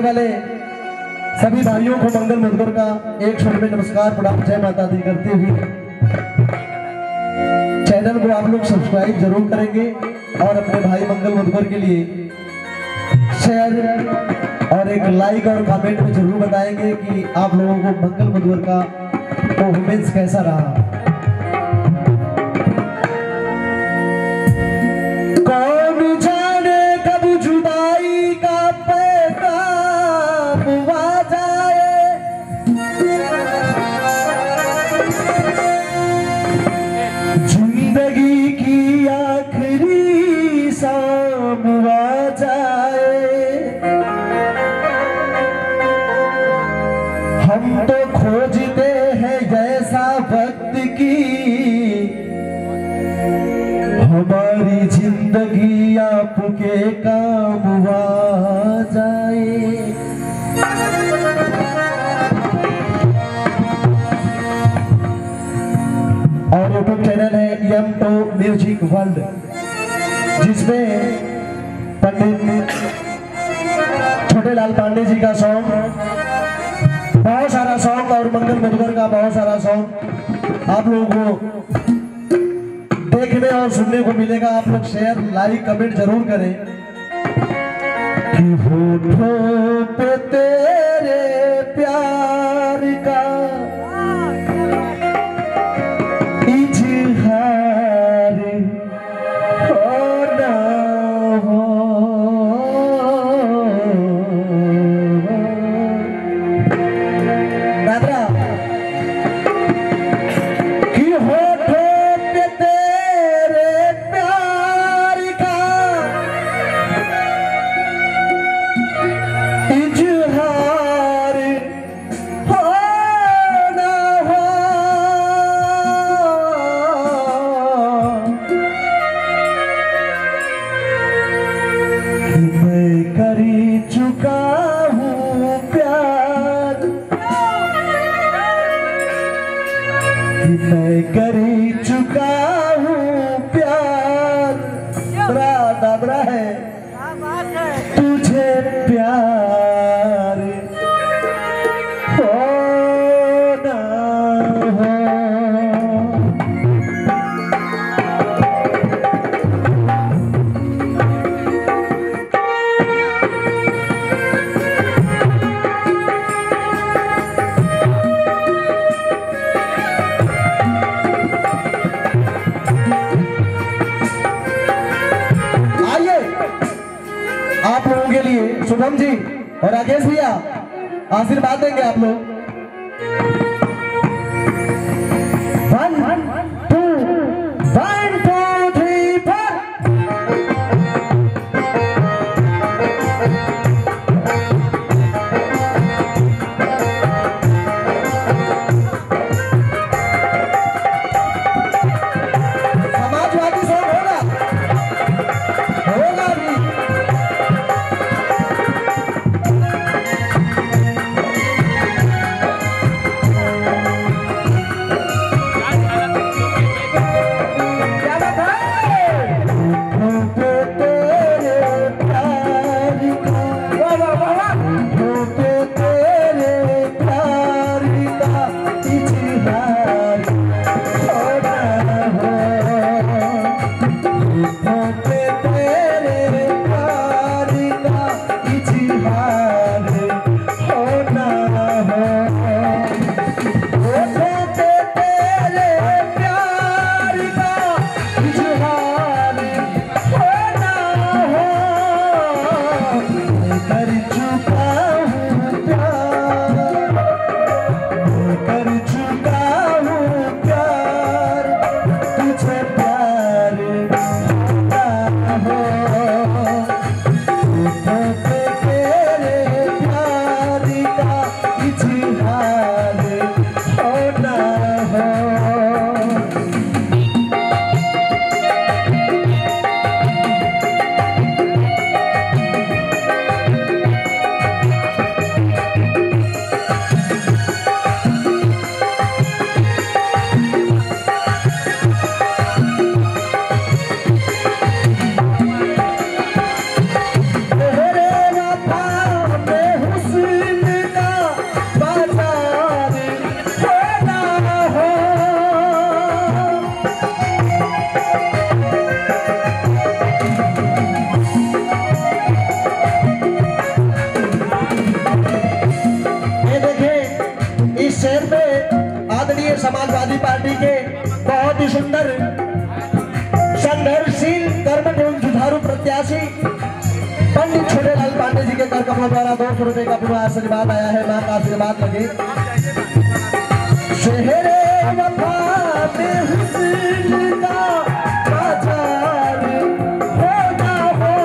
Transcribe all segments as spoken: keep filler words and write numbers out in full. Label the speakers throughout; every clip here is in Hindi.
Speaker 1: वाले सभी भाइयों को मंगल मुद्गर का एक स्वर में नमस्कार प्रणाम जय माता दी करते हुए चैनल को आप लोग सब्सक्राइब जरूर करेंगे और अपने भाई मंगल मुद्गर के लिए शेयर और एक लाइक और कमेंट में जरूर बताएंगे कि आप लोगों को मंगल मुद्गर का परफॉर्मेंस कैसा रहा। कौन जाने कब जुदाई का पैगाम आ जाए, जिंदगी की आखिरी शाम आ जाए। हम तो खोजते हैं जैसा वक्त की, हमारी जिंदगी आपके काम आ जाए। और यूट्यूब चैनल है एम टू म्यूजिक वर्ल्ड, जिसमें पंडित छोटे लाल पांडे जी का सॉन्ग, बहुत सारा सॉन्ग और मंगल मुद्गर का बहुत सारा सॉन्ग आप लोगों को देखने और सुनने को मिलेगा। आप लोग शेयर लाइक कमेंट जरूर करें। कि होठों पे तेरे प्यार का इजहार हो ना हो, दादरा कि होठों पे तेरे प्यार का इजहार हो ना हो, कि मैं कर चुका हूँ प्यार, कि मैं कर चुका हूँ प्यार। दादरा है तुझे प्यार हो ना हो। आइए आप लोगों के लिए शुभम जी और राकेश भैया आशीर्वाद देंगे आप लोग। One two one two three four. Samajwadi song होगा होगा भी। प्रत्याशी पंडित छोटेलाल पांडे जी के कर कमलों द्वारा दो सौ रुपए का पूरा आशीर्वाद आया है। मां का आशीर्वाद लगे। शहरे वफा में हुस्न का बाजार होना हो,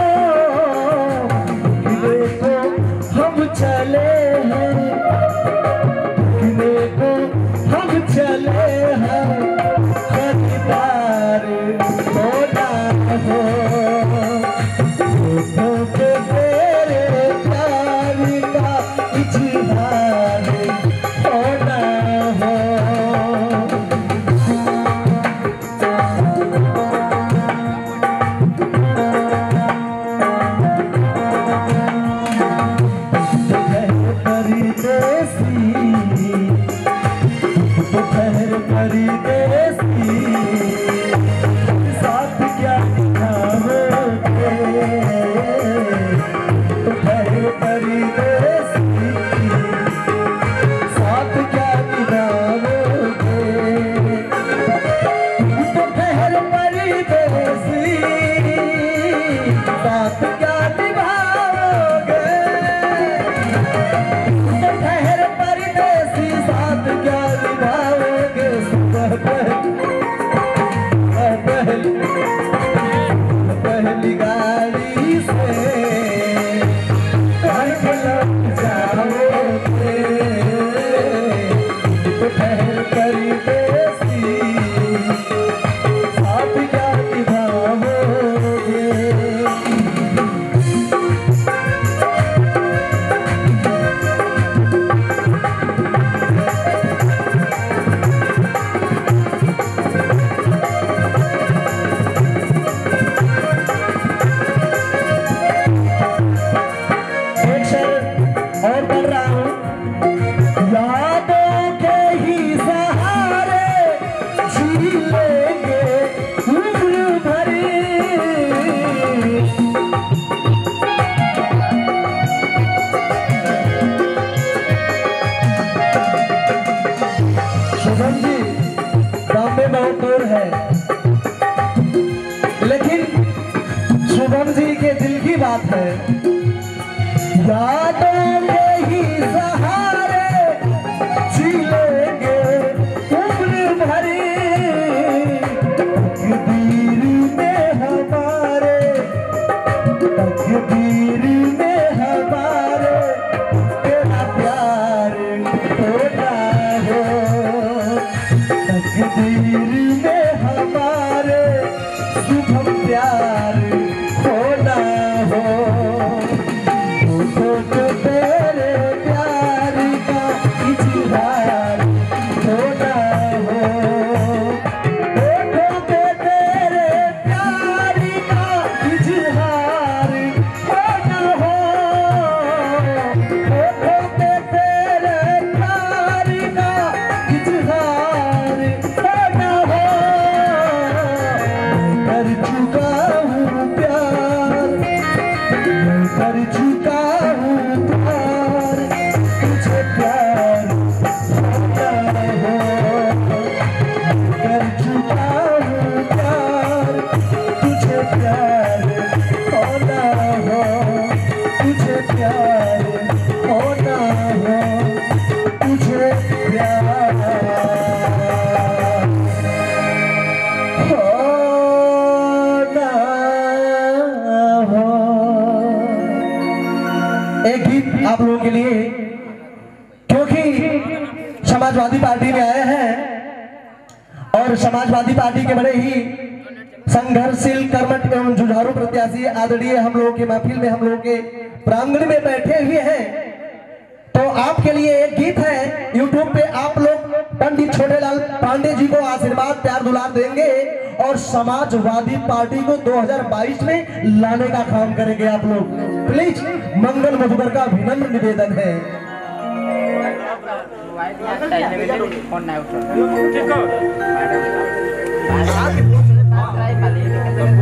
Speaker 1: किले को हम चले हैं, किले को हम चले हैं, खरीदार होना हो, होठों पे तेरे प्यार का इजहार होना हो। दोपहर परदेसी साथ क्या निभाओगे, दोपहर परदेसी साथ क्या निभाओगे, दोपहर परदेसी साथ क्या निभाओगे, दोपहर परदेसी साथ क्या निभाओगे। पहली पहली गाड़ी से घर लग जाओगे, दोपहर परदेसी साथ क्या निभाओगे। शुभम जी बॉम्बे बहुत दूर है, लेकिन शुभम जी के दिल की बात है। यादों के ही सहारे जी लेंगे उम्र भरी, तकदीर में हमारे, तकदीर में हमारे तेरा प्यार होना हो, तकदीर में हमारे शुभम प्यार होना हो, होठों पे तेरे प्यार का इजहार होना हो, होठों पे तेरे प्यार का इजहार होना हो, होठों पे तेरे प्यार का इजहार होना हो। कर चुका हूँ प्यार, मैं कर चुका हूँ प्यार, तुझे प्यार होना हो, कर चुका हूँ प्यार, तुझे प्यार होना हो, तुझे प्यार होना हो, तुझे प्यार होना हो। एक गीत आप लोगों के लिए, क्योंकि समाजवादी पार्टी में आए हैं और समाजवादी पार्टी के बड़े ही संघर्षशील कर्मठ एवं जुझारू प्रत्याशी आदरणीय हम लोगों के महफिल में, हम लोगों के प्रांगण में बैठे हुए हैं। तो आपके लिए एक गीत है, यूट्यूब पे आप लोग पंडित छोटेलाल पांडे जी को आशीर्वाद प्यार दुलार देंगे और समाजवादी पार्टी को दो हज़ार बाईस में लाने का काम करेंगे आप लोग। प्लीज मंगल मधुकर का विनम्र निवेदन है।
Speaker 2: ठीक है।